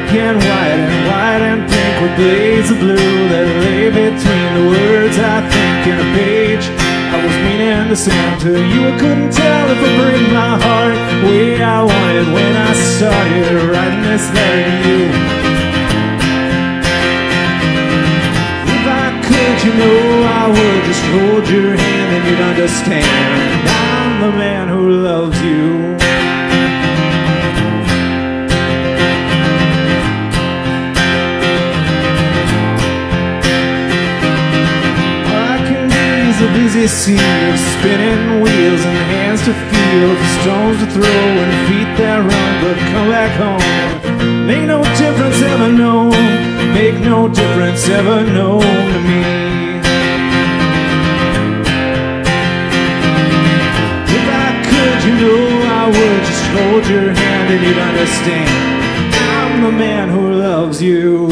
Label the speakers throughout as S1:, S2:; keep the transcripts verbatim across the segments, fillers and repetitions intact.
S1: black and white, and white and pink with blades of blue that lay between the words I think in a page I was meaning to send to you. I couldn't tell if I bring my heart the way I wanted when I started writing this letter to you. If I could, you know I would just hold your hand and you'd understand I'm the man who loves you. A busy sea of spinning wheels and hands to feel, stones to throw and feet that run but come back home. Make no difference ever known, make no difference ever known to me. If I could, you know I would just hold your hand and you'd understand I'm the man who loves you.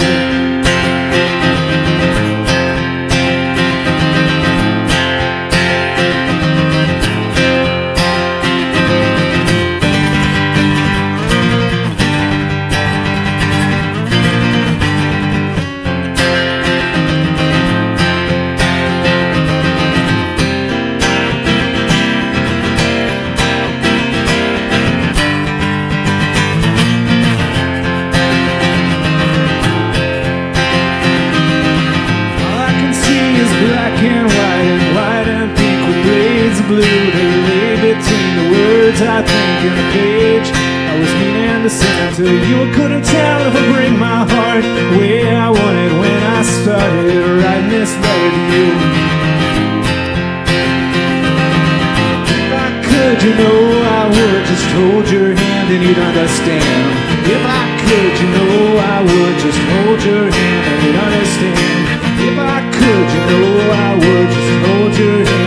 S1: Black and white and white and pink with blades of blue that lay between the words I think in a page I was meaning to send to you. I couldn't tell if I bring my heart the way I wanted when I started writing this letter to you. If I could, you know I would just hold your hand and you'd understand. If I could, you know I would just hold your hand and you'd understand. If I could, you know I would just hold your hand.